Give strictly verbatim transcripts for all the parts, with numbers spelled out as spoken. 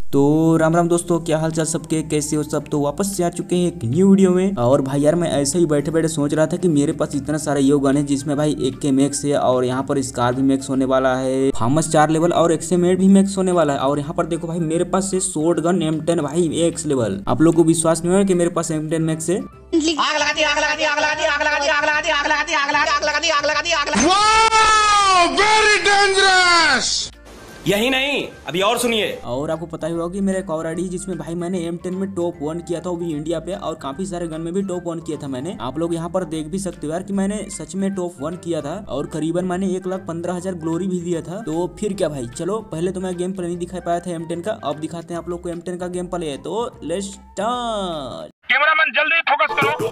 तो राम राम दोस्तों, क्या हाल चाल सबके, कैसे हो सब। तो वापस से आ चुके हैं एक न्यू वीडियो में। और भाई यार मैं ऐसे ही बैठे बैठे सोच रहा था कि मेरे पास इतना सारा यो गन है जिसमें भाई एक के मैक्स है और यहाँ पर स्कार भी मैक्स होने वाला है, फार्मस चार लेवल और एक्सएमेट भी मैक्स होने वाला है। और यहाँ पर देखो भाई मेरे पास है शॉर्ट गन एम टेन भाई एक्स लेवल। आप लोग को विश्वास नहीं हो कि मेरे पास एम टेन मैक्स है। आग लगा दी, आग लगा दी, आग लगा दी, आग लगा दी, आग लगा दी, आग लगा दी, आग लगा दी, आग लगा दी, आग लगा दी, आग लगा दी। Wow, very dangerous. यही नहीं, अभी और सुनिए। और आपको पता ही होगा कि मेरा एक और आईडी जिसमें भाई मैंने एम टेन में टॉप वन किया था, वो भी इंडिया पे, और काफी सारे गन में भी टॉप वन किया था मैंने। आप लोग यहाँ पर देख भी सकते हो यार कि मैंने सच में टॉप वन किया था और करीबन मैंने एक लाख पंद्रह हजार ग्लोरी भी दिया था। तो फिर क्या भाई, चलो पहले तो मैं गेम प्ले नहीं दिखा पाया था एम टेन का, अब दिखाते हैं आप लोग को एम टेन का गेम प्ले है। तो लेट्स स्टार्ट। कैमरामैन जल्दी फोकस करो।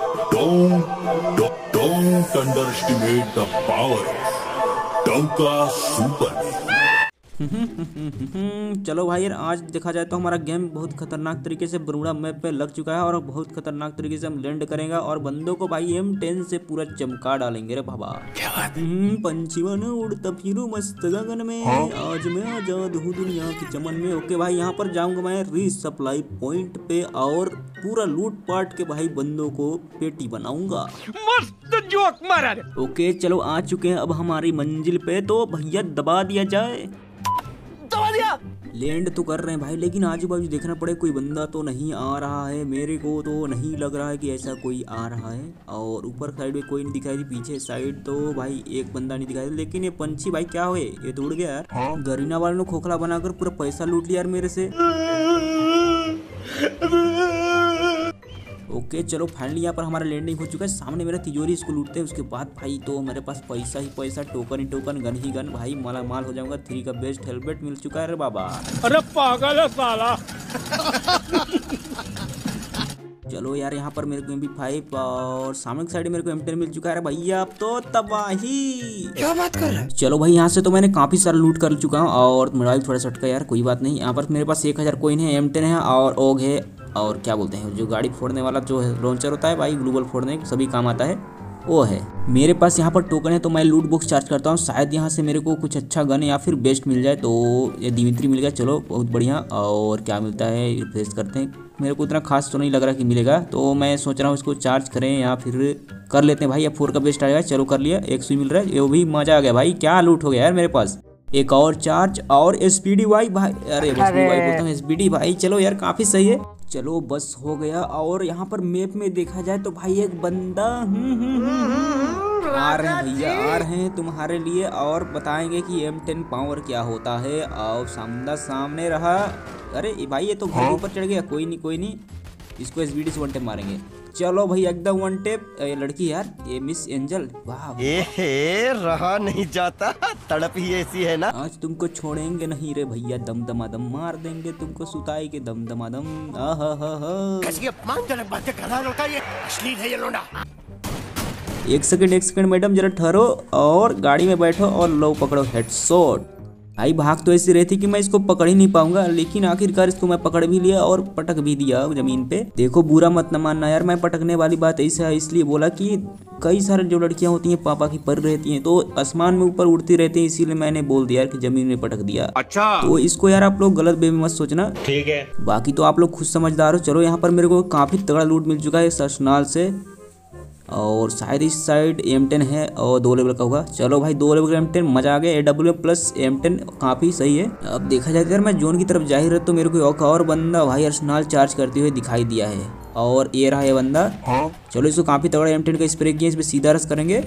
Don't underestimate the power of Tonka Super. चलो भाई यार, आज देखा जाए तो हमारा गेम बहुत खतरनाक तरीके से बरुड़ा मैप पे लग चुका है और बहुत खतरनाक तरीके से हम लैंड करेंगे और बंदों को भाई एम टेन से पूरा चमका डालेंगे रे बाबा। पंछी बन उड़ता फिरू मस्त गगन में, आज मैं आजाद हूँ दुनिया की चमन में। ओके भाई, यहाँ पर जाऊंगा मैं रीसप्लाई पॉइंट पे और पूरा लूट पाट के भाई बंदों को पेटी बनाऊंगा। मस्त जोक मारा। ओके चलो आ चुके हैं अब हमारी मंजिल पे, तो भैया दबा दिया जाए। दबा दिया। लैंड तो कर रहे हैं भाई, लेकिन आजू बाजू देखना पड़े, कोई बंदा तो नहीं आ रहा है। मेरे को तो नहीं लग रहा है कि ऐसा कोई आ रहा है। और ऊपर साइड में कोई नहीं दिखाई दी, पीछे साइड तो भाई एक बंदा नहीं दिखाई दी। लेकिन ये पंछी भाई क्या हुए, ये तो उड़ गया यार। गरीना वाले ने खोखला बनाकर पूरा पैसा लूट लिया यार मेरे से। ओके चलो फाइनली यहाँ पर हमारा लैंडिंग हो चुका है। सामने मेरा तिजोरी, इसको लूटते हैं। उसके बाद भाई तो मेरे पास पैसा ही पैसा, टोकन ही टोकन, गन ही गन, भाई माला माल हो जाऊंगा। थ्री का बेस्ट हेलमेट मिल चुका है रे बाबा। अरे पागल है साला। चलो यार यहाँ पर मेरे को एम पी फाइव और सामने की साइड मेरे को एम टेन मिल चुका है भैया। अब तो तबाही, क्या बात कर रहा है। चलो भाई यहाँ से तो मैंने काफी सारा लूट कर चुका हूँ और मोबाइल थोड़ा सटका यार, कोई बात नहीं। यहाँ पर मेरे पास एक हजार कोइन है, एम टेन है और ओग है, और क्या बोलते हैं जो गाड़ी फोड़ने वाला जो लॉन्चर होता है भाई, ग्लोबल फोड़ने सभी काम आता है, वो है। मेरे पास यहाँ पर टोकन है तो मैं लूट बॉक्स चार्ज करता हूँ। शायद यहाँ से मेरे को कुछ अच्छा गन या फिर बेस्ट मिल जाए। तो ये दिमित्री मिल गया, चलो बहुत बढ़िया। और क्या मिलता है रिफ्रेश करते हैं। मेरे को इतना खास तो नहीं लग रहा कि मिलेगा, तो मैं सोच रहा हूँ इसको चार्ज करें या फिर कर लेते हैं भाई। अब फोर का बेस्ट आएगा, चलो कर लिया। एक सौ मिल रहा है, ये भी मजा आ गया भाई। क्या लूट हो गया यार मेरे पास। एक और चार्ज और एसपीडी भाई भाई अरे एसपीडी भाई बोलता हूँ, एसपीडी भाई। चलो यार काफी सही है, चलो बस हो गया। और यहाँ पर मैप में देखा जाए तो भाई एक बंदा आ रहे हैं भैया, आ रहे हैं तुम्हारे लिए और बताएंगे कि एम टेन पावर क्या होता है। और सामने सामने रहा। अरे भाई ये तो घर के ऊपर चढ़ गया। कोई नहीं कोई नहीं, इसको एसबीडी से वन टेप मारेंगे। चलो भाई एकदम वन टेप। ये लड़की यार, ये मिस एंजल, वाह। ए रहा नहीं जाता, तड़प ही ऐसी है ना। आज तुमको छोड़ेंगे नहीं रे भैया, दम दमादम मार देंगे तुमको सुताई के दम दमादम। कैसी अपमानजनक बातें कर रहा है लड़का, ये अश्लील है ये लोंडा। एक सेकंड एक सेकंड मैडम, जरा ठहरो और गाड़ी में बैठो और लो पकड़ो हेडशॉट। भाई भाग तो ऐसी रही थी कि मैं इसको पकड़ ही नहीं पाऊंगा, लेकिन आखिरकार इसको मैं पकड़ भी लिया और पटक भी दिया जमीन पे। देखो बुरा मत न मानना यार, मैं पटकने वाली बात ऐसा इसलिए बोला कि कई सारे जो लड़कियां होती हैं पापा की पर रहती हैं तो आसमान में ऊपर उड़ती रहती हैं, इसीलिए मैंने बोल दिया कि जमीन में पटक दिया। अच्छा, तो इसको यार आप लोग गलत वे में मत सोचना, ठीक है। बाकी तो आप लोग खुद समझदार हो। चलो यहाँ पर मेरे को काफी तगड़ा लूट मिल चुका है ससनाल से, और शायद इस साइड एम टेन है और दो लेवल का होगा। चलो भाई दो लेवल का एम टेन, मजा आ गया। A W plus M ten काफी सही है। अब देखा जाए यार मैं जोन की तरफ जा ही रहा तो मेरे को एक और बंदा भाई अर्सनाल चार्ज करते हुए दिखाई दिया है, और ये रहा ये बंदा। चलो इसको काफी तगड़ा एम टेन का स्प्रे किया, इस पे सीधा रस करेंगे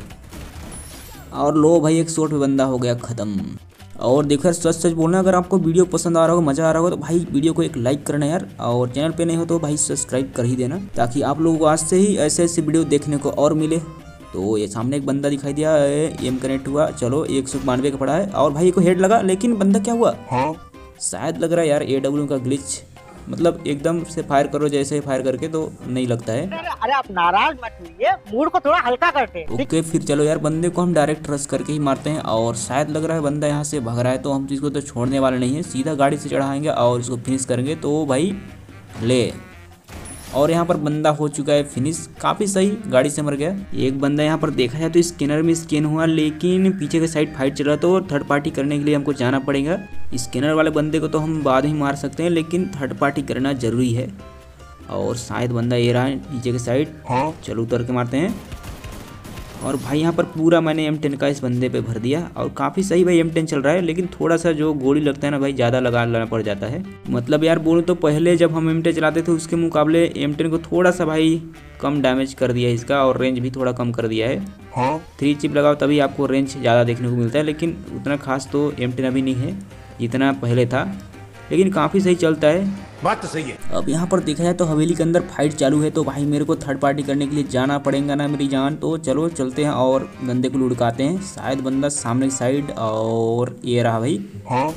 और लो भाई एक शॉट पे बंदा हो गया खत्म। और देखो सच सच बोलना, अगर आपको वीडियो पसंद आ रहा हो, मजा आ रहा हो, तो भाई वीडियो को एक लाइक करना यार, और चैनल पे नहीं हो तो भाई सब्सक्राइब कर ही देना, ताकि आप लोगों को आज से ही ऐसे ऐसे वीडियो देखने को और मिले। तो ये सामने एक बंदा दिखाई दिया, एम कनेक्ट हुआ। चलो एक सौ बानवे का पड़ा है और भाई को हेड लगा, लेकिन बंदा क्या हुआ, शायद लग रहा है यार ए डब्ल्यू का ग्लिच, मतलब एकदम से फायर करो जैसे फायर करके तो नहीं लगता है। अरे आप नाराज मत होइए, मूड को थोड़ा हल्का करते हैं। ओके फिर चलो यार बंदे को हम डायरेक्ट रश करके ही मारते हैं। और शायद लग रहा है बंदा यहाँ से भाग रहा है, तो हम इसको तो छोड़ने वाले नहीं है, सीधा गाड़ी से चढ़ाएंगे और इसको फिनिश करेंगे। तो भाई ले, और यहाँ पर बंदा हो चुका है फिनिश, काफी सही, गाड़ी से मर गया। एक बंदा यहाँ पर देखा जाए तो स्कैनर में स्कैन हुआ, लेकिन पीछे के साइड फाइट चल रहा, तो थर्ड पार्टी करने के लिए हमको जाना पड़ेगा। स्कैनर वाले बंदे को तो हम बाद में मार सकते हैं, लेकिन थर्ड पार्टी करना जरूरी है। और शायद बंदा ये रहा है पीछे के साइड, चलो उतर के मारते हैं। और भाई यहाँ पर पूरा मैंने एम टेन का इस बंदे पे भर दिया, और काफ़ी सही भाई एम टेन चल रहा है, लेकिन थोड़ा सा जो गोली लगता है ना भाई ज़्यादा लगा लेना पड़ जाता है। मतलब यार बोलूँ तो पहले जब हम एम टेन चलाते थे उसके मुकाबले एम टेन को थोड़ा सा भाई कम डैमेज कर दिया है इसका, और रेंज भी थोड़ा कम कर दिया है। हाँ थ्री चिप लगाओ तभी आपको रेंज ज़्यादा देखने को मिलता है, लेकिन उतना खास तो एम टेन अभी नहीं है जितना पहले था, लेकिन काफ़ी सही चलता है। बात तो सही है। अब यहाँ पर देखा जाए तो हवेली के अंदर फाइट चालू है, तो भाई मेरे को थर्ड पार्टी करने के लिए जाना पड़ेगा ना मेरी जान। तो चलो चलते हैं और बंदे को लुढ़काते हैं। शायद बंदा सामने की साइड, और ये रहा भाई। हाँ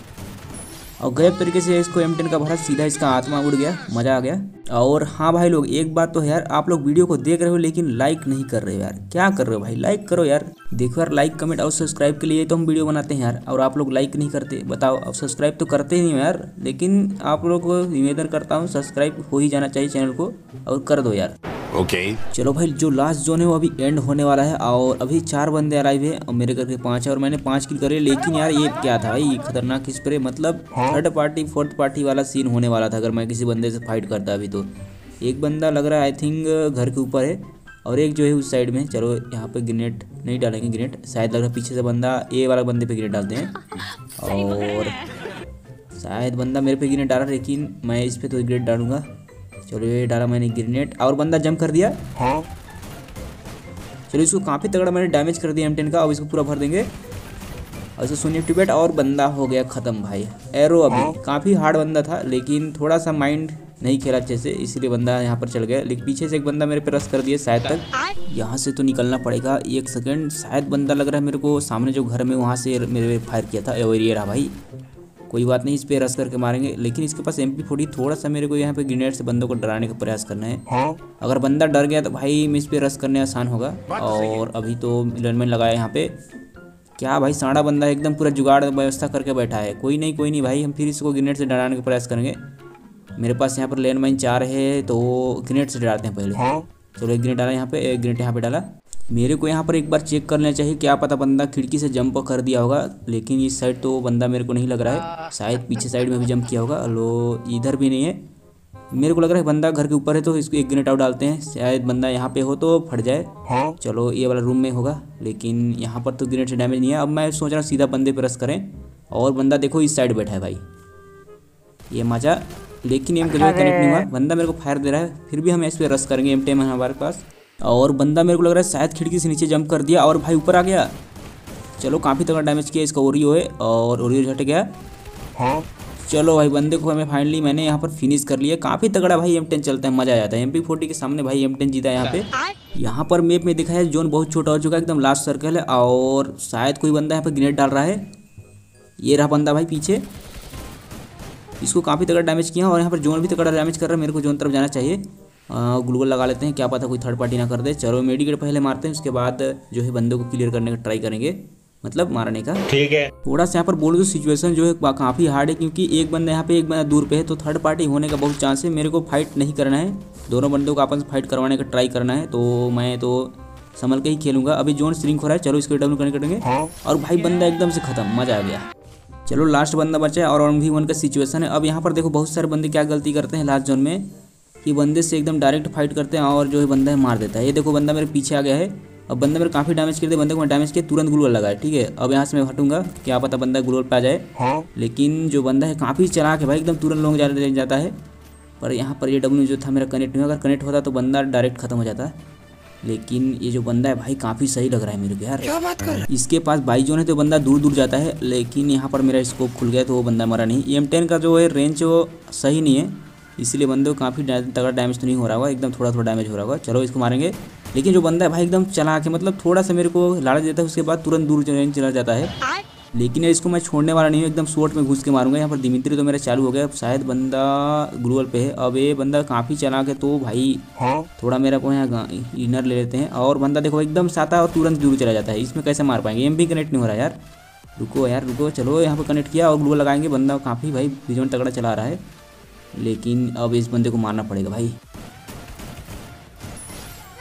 और गलत तरीके से इसको एम टेन का भरा, सीधा इसका आत्मा उड़ गया, मजा आ गया। और हाँ भाई लोग एक बात तो है यार, आप लोग वीडियो को देख रहे हो लेकिन लाइक नहीं कर रहे हो यार, क्या कर रहे हो भाई, लाइक करो यार। देखो यार लाइक कमेंट और सब्सक्राइब के लिए तो हम वीडियो बनाते हैं यार, और आप लोग लाइक नहीं करते, बताओ। अब सब्सक्राइब तो करते ही नहीं हो यार, लेकिन आप लोग को निवेदन करता हूँ सब्सक्राइब हो ही जाना चाहिए चैनल को, और कर दो यार। Okay okay. चलो भाई जो लास्ट जोन है वो अभी एंड होने वाला है, और अभी चार बंदे अराइव है और मेरे करके पांच है, और मैंने पांच किल करे। लेकिन यार ये क्या था भाई, खतरनाक स्प्रे, मतलब थर्ड पार्टी फोर्थ पार्टी वाला सीन होने वाला था अगर मैं किसी बंदे से फाइट करता अभी। तो एक बंदा लग रहा है आई थिंक घर के ऊपर है, और एक जो है उस साइड में। चलो यहाँ पे ग्रेनेड नहीं डालेंगे, ग्रेनेड शायद लग रहा है पीछे से बंदा ए वाला बंदे पे ग्रेनेड डालते हैं, और शायद बंदा मेरे पे ग्रेनेड डाला, लेकिन मैं इस पर तो ग्रेनेड डालूंगा। चलो ये डाला मैंने ग्रेनेड, और बंदा जंप कर दिया। हाँ चलो इसको काफ़ी तगड़ा मैंने डैमेज कर दिया एम टेन का, अब इसको पूरा भर देंगे। और इसको सुनिए एक्टिवेट, और बंदा हो गया ख़त्म भाई। एरो अभी हाँ। काफ़ी हार्ड बंदा था, लेकिन थोड़ा सा माइंड नहीं खेला अच्छे से, इसलिए बंदा यहाँ पर चल गया। लेकिन पीछे से एक बंदा मेरे पे रस कर दिया शायद तक, यहाँ से तो निकलना पड़ेगा एक सेकंड। शायद बंदा लग रहा है मेरे को सामने जो घर में वहाँ से मेरे फायर किया था, और ये रहा भाई। कोई बात नहीं, इस पे रस करके मारेंगे, लेकिन इसके पास एम पी फोर्टी, थोड़ा सा मेरे को यहाँ पे ग्रेनेड से बंदों को डराने का प्रयास करना है। हाँ। अगर बंदा डर गया तो भाई मैं इस पे रस करने आसान होगा। और अभी तो मिलनमैन लगाया यहाँ पे, क्या भाई साड़ा बंदा एकदम पूरा जुगाड़ व्यवस्था करके बैठा है। कोई नहीं कोई नहीं भाई, हम फिर इसको ग्रेनेड से डराने का प्रयास करेंगे। मेरे पास यहाँ पर लैंडमाइन चार है, तो ग्रेनेड से डराते हैं पहले। हाँ। चलो एक ग्रेनेड डाला यहाँ पे, एक ग्रेनेड यहाँ पे डाला। मेरे को यहाँ पर एक बार चेक कर लेना चाहिए, क्या पता बंदा खिड़की से जंप कर दिया होगा, लेकिन इस साइड तो बंदा मेरे को नहीं लग रहा है, शायद पीछे साइड में भी जंप किया होगा। लो इधर भी नहीं है, मेरे को लग रहा है बंदा घर के ऊपर है, तो इसको एक ग्रेनेड आउट डालते हैं, शायद बंदा यहाँ पे हो तो फट जाए। हाँ। चलो ये वाला रूम में होगा, लेकिन यहाँ पर तो ग्रेनेड से डैमेज नहीं है। अब मैं सोच रहा हूँ सीधा बंदे पर रस करें, और बंदा देखो इस साइड बैठा है भाई, ये मजा। लेकिन एम कनेक्ट नहीं हुआ, बंदा मेरे को फायर दे रहा है, फिर भी हम इस पर रस करेंगे, एम टेम है हमारे पास। और बंदा मेरे को लग रहा है शायद खिड़की से नीचे जंप कर दिया, और भाई ऊपर आ गया। चलो काफ़ी तगड़ा डैमेज किया इसका, ओरियो है, और ओरियो झट गया। हाँ। चलो भाई बंदे को हमें फाइनली मैंने यहाँ पर फिनिश कर लिया, काफ़ी तगड़ा भाई एम टेन चलता है, मजा आ जाता है। एम पी फोर्टी के सामने भाई एम टेन जीता है यहाँ पे। यहाँ पर मैप में दिखा है जोन बहुत छोटा हो चुका है, एकदम लास्ट सर्कल है, और शायद कोई बंदा यहाँ पर ग्रेनेड डाल रहा है। ये रहा बंदा भाई पीछे, इसको काफ़ी तगड़ा डैमेज किया, और यहाँ पर जोन भी तगड़ा डैमेज कर रहा है। मेरे को जोन तरफ जाना चाहिए, ग्लूगल लगा लेते हैं, क्या पता कोई थर्ड पार्टी ना कर दे। चलो मेडिकेट पहले मारते हैं, उसके बाद जो है बंदों को क्लियर करने का ट्राई करेंगे, मतलब मारने का। ठीक है। थोड़ा सा यहाँ पर बोल दो सिचुएशन जो है काफ़ी हार्ड है, क्योंकि एक बंदा यहाँ पे एक बंदा दूर पे है, तो थर्ड पार्टी होने का बहुत चांस है। मेरे को फाइट नहीं करना है, दोनों बंदों को आपस में फाइट करवाने का ट्राई करना है, तो मैं तो संभल के ही खेलूंगा। अभी जोन श्रिंक हो रहा है, चलो इसको डाउन करने करेंगे। और भाई बंदा एकदम से खत्म, मजा आ गया। चलो लास्ट बंदा बचा है, और वन वी वन का सिचुएशन है। अब यहाँ पर देखो बहुत सारे बंदे क्या गलती करते हैं लास्ट जोन में, कि बंदे से एकदम डायरेक्ट फाइट करते हैं, और जो है बंदा है मार देता है। ये देखो बंदा मेरे पीछे आ गया है, अब बंदा मेरे काफ़ी डैमेज कर दिया, बंदे को मैं डैमेज किया, तुरंत ग्लूवल लगा है। ठीक है, अब यहाँ से मैं हटूंगा, क्या पता बंदा ग्लूवल पे आ जाए। हाँ। लेकिन जो बंदा है काफ़ी चलाक है भाई, एकदम तुरंत लोग जा जाता है। पर यहाँ पर ये डब्ल्यू जो था मेरा कनेक्ट नहीं हुआ, अगर कनेक्ट होता तो बंदा डायरेक्ट खत्म हो जाता। लेकिन ये जो बंदा है भाई काफ़ी सही लग रहा है मेरे को यार, क्या बात कर। इसके पास बाई जोन है तो बंदा दूर दूर जाता है, लेकिन यहाँ पर मेरा स्कोप खुल गया तो वो बंदा मरा नहीं। एम टेन का जो है रेंज वो सही नहीं है, इसलिए बंदे को काफ़ी तगड़ा डैमेज तो नहीं हो रहा होगा, एकदम थोड़ा थोड़ा डैमेज हो रहा होगा। चलो इसको मारेंगे, लेकिन जो बंदा है भाई एकदम चला के, मतलब थोड़ा सा मेरे को लालच देता है, उसके बाद तुरंत दूर रेंज चला जाता है। लेकिन इसको मैं छोड़ने वाला नहीं हूँ, एकदम शॉर्ट में घुस के मारूंगा। यहाँ पर दिमित्री तो मेरा चालू हो गया, शायद बंदा ग्लूवल पे है। अब ये बंदा काफ़ी चला के, तो भाई हाँ थोड़ा मेरा को यहाँ इनर ले लेते हैं, और बंदा देखो एकदम साता और तुरंत दूर चला जाता है। इसमें कैसे मार पाएंगे, एम भी कनेक्ट नहीं हो रहा यार, रुको यार रुको। चलो यहाँ पर कनेक्ट किया और ग्लूवल लगाएंगे, बंदा काफ़ी भाई विजन तगड़ा चला रहा है, लेकिन अब इस बंदे को मारना पड़ेगा भाई।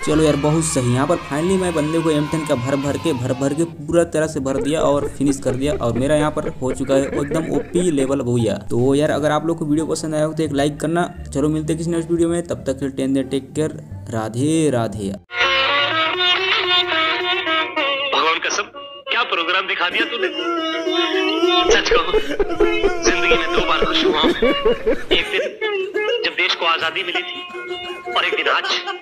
चलो यार बहुत सही। यहाँ पर फाइनली मैं बंदे को एम टेन का भर भर के भर भर के पूरा तरह से भर दिया और फिनिश कर दिया और मेरा यहाँ पर हो चुका है एकदम ओपी लेवल भैया। तो यार अगर आप लोग को वीडियो पसंद आया हो तो एक लाइक करना। चलो मिलते हैं किसी नेक्स्ट वीडियो में, तब तक फिर टेन दे टेक केयर, राधे राधे। भगवान कसम क्या प्रोग्राम दिखा दिया तूने। सच कहो जिंदगी में दो बार खुश हुआ हूं, एक दिन जब देश को आजादी मिली थी और एक दिन आज।